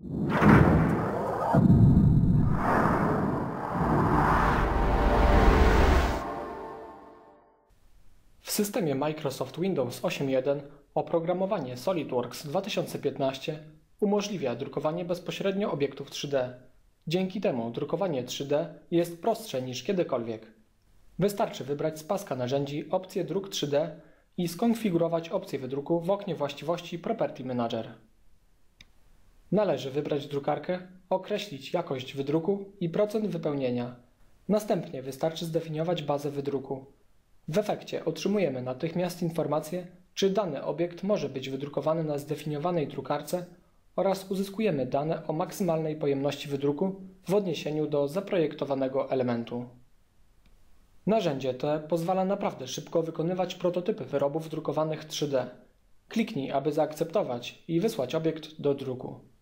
W systemie Microsoft Windows 8.1 oprogramowanie SolidWorks 2015 umożliwia drukowanie bezpośrednio obiektów 3D. Dzięki temu drukowanie 3D jest prostsze niż kiedykolwiek. Wystarczy wybrać z paska narzędzi opcję Druk 3D i skonfigurować opcję wydruku w oknie właściwości Property Manager. Należy wybrać drukarkę, określić jakość wydruku i procent wypełnienia. Następnie wystarczy zdefiniować bazę wydruku. W efekcie otrzymujemy natychmiast informację, czy dany obiekt może być wydrukowany na zdefiniowanej drukarce oraz uzyskujemy dane o maksymalnej pojemności wydruku w odniesieniu do zaprojektowanego elementu. Narzędzie to pozwala naprawdę szybko wykonywać prototypy wyrobów drukowanych 3D. Kliknij, aby zaakceptować i wysłać obiekt do druku.